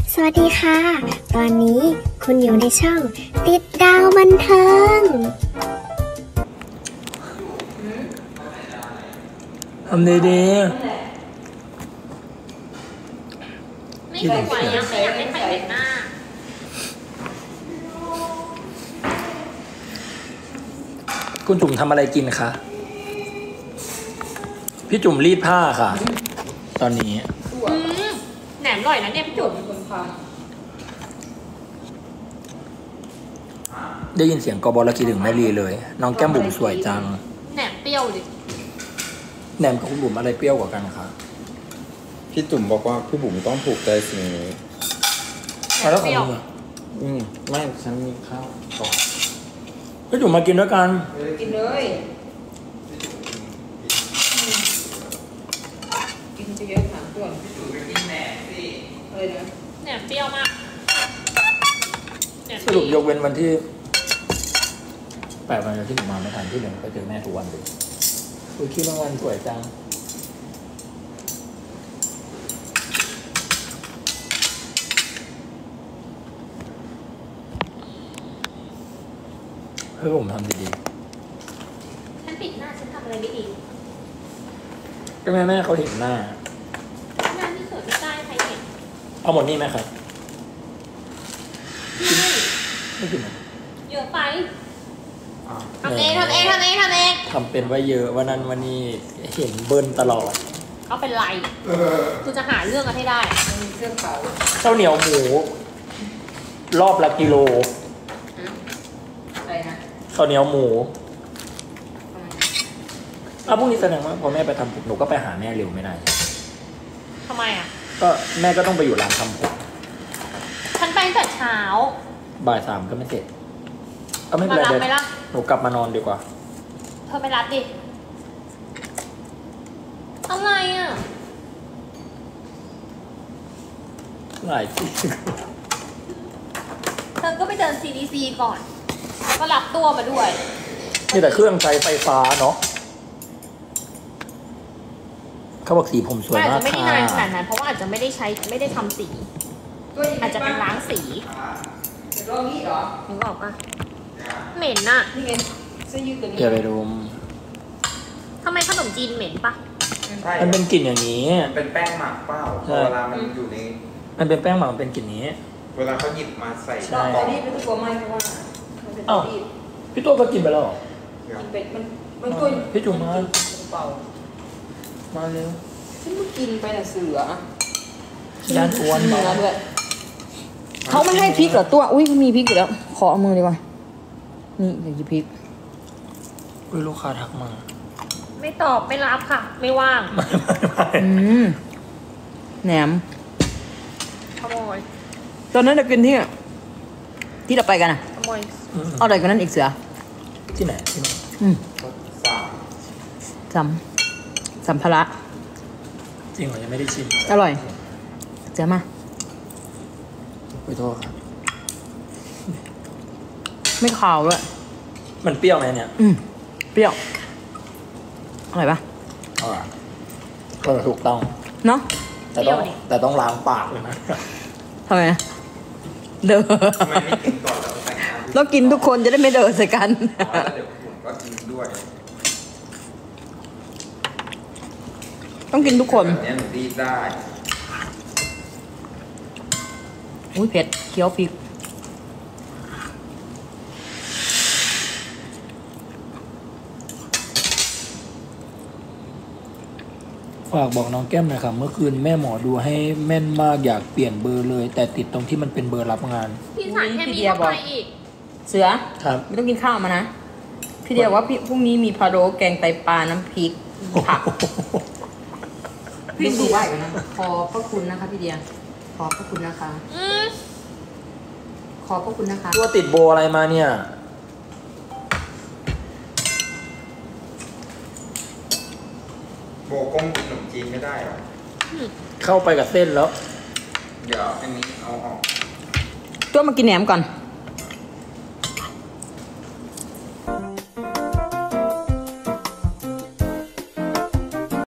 สวัสดีค่ะ ตอนนี้คุณอยู่ในช่องติดดาวบันเทิงทำดีไม่สวยอะไม่อยากให้ใครเห็นหน้าคุณจุ๋มทำอะไรกินคะพี่จุ๋มรีดผ้าค่ะ ตอนนี้แหนมอร่อยนะเนี่ยพี่จุ๋มได้ยินเสียงกบแล้วคิดถึงแม่ลีเลย น้องแก้มบุ๋มสวยจังแหนมเปรี้ยวดิแหนมกับคุณบุ๋มอะไรเปรี้ยวกว่ากันคะพี่จุ๋มบอกว่าพี่บุ๋มต้องถูกใจสิ่งนี้แล้วของมึงไม่ฉันมีข้าวก่อนพี่จุ๋มมากินด้วยกันกินเลยกินเยอะๆถามก่อนพี่จุ๋มไปกินแหนมสิอะไรนะแหนมเปรี้ยวมากสรุปยกเว้นวันที่8 วันที่หนูมาไม่ทันที่หนึ่งก็เจอแม่ทุกวันเลยคือคิดว่าวันสวยจังเฮ้ยผมทำดีๆฉันปิดหน้าฉันทำอะไรไม่ดีก็แม่เขาเห็นหน้าที่สวยไม่ได้ใครเห็นเอาหมดนี่ไหมครับไม่กินเยอะไปทำเองทำเป็นว่าเยอะวันนั้นวันนี้เห็นเบิ้ลตลอดเอาเป็นไรกูจะหาเรื่องกันให้ได้เรื่องเขาข้าวเหนียวหมูรอบละกิโลอะไรนะข้าวเหนียวหมูพรุ่งนี้แสดงว่าพอแม่ไปทำผมหนูก็ไปหาแม่เร็วไม่ได้ทำไมอ่ะก็แม่ก็ต้องไปอยู่ร้านทำผมฉันไปตั้งแต่เช้าบ่าย 3ก็ไม่เสร็จก็ไม่เป็นไรเลยหนูกลับมานอนดีกว่าเธอไปรับดิอะไรอ่ะหลายที่เธอก็ไปเดิน CDC ก่อนแล้วก็รับตัวมาด้วยนี่แต่เครื่องใช้ไฟฟ้าเนาะเขาบอกสีผมสวยมากอาจจะไม่ได้นานขนาดนั้นเพราะว่าอาจจะไม่ได้ทำสีอาจจะเป็นล้างสีรอบนี้เหรอนึกออกปะเหม็นน่ะนี่ไงเสื้อยืดตัวนี้อย่าไปดมทำไมขนมจีนเหม็นปะมันเป็นกลิ่นอย่างนี้เป็นแป้งหมักเปล่าเวลามันอยู่ในมันเป็นแป้งหมักมันเป็นกลิ่นนี้เวลาเขาหยิบมาใส่ตอนนี้เป็นตัวไหม้เพราะว่าอ้าวพี่ตัวก็กินไปแล้วหรอกินเป็ดมันตัวพี่จุ๋มมาเปล่ามาเร็วฉันเพิ่งกินไปน่ะเสือยานอ้วนเนื้อด้วยเขาไม่ให้พริกเหรอตัวอุ้ยมีพริกอยู่แล้วขอเอามือดีกว่านี่อยากกินพริกอุ้ยลูกค้าทักมาไม่ตอบไม่รับค่ะไม่ว่างแหนมขโมยตอนนั้นเรากินที่เราไปกันอ่ะขโมยเอาอะไรกันนั้นอีกเสือที่ไหนสัมภาระจริงเหรอยังไม่ได้ชิมอร่อยเสือมาไปโทษครับไม่ขาวด้วยมันเปรี้ยวไหมเนี่ยเปรี้ยวอร่อยปะถูกต้องเนาะแต่ต้องล้างปากเลยนะทำไมเด้อเรากินทุกคนจะได้ไม่เดินใส่กันเดี๋ยวผมก็กินด้วยต้องกินทุกคนเนี่ยหนูดีได้อุ้ยเผ็ดเคี้ยวพริกฝากบอกน้องแก้มหน่อยครับเมื่อคืนแม่หมอดูให้แม่นมากอยากเปลี่ยนเบอร์เลยแต่ติดตรงที่มันเป็นเบอร์รับงานพี่สารแค่มีเข้าไปอีกเสือครับไม่ต้องกินข้าวมานะพี่เดียวว่าพรุ่งนี้มีพะโล้แกงไตปลาน้ำพริกผักพี่ดูไหวกันนะขอพระคุณนะคะพี่เดียขอพระคุณนะคะขอพระคุณนะคะตัวติดโบอะไรมาเนี่ยโบก้มกินขนมจีนไม่ได้หรอเข้าไปกับเส้นแล้วเดี๋ยวอันนี้เอาออกตัวมากินแหนมก่อน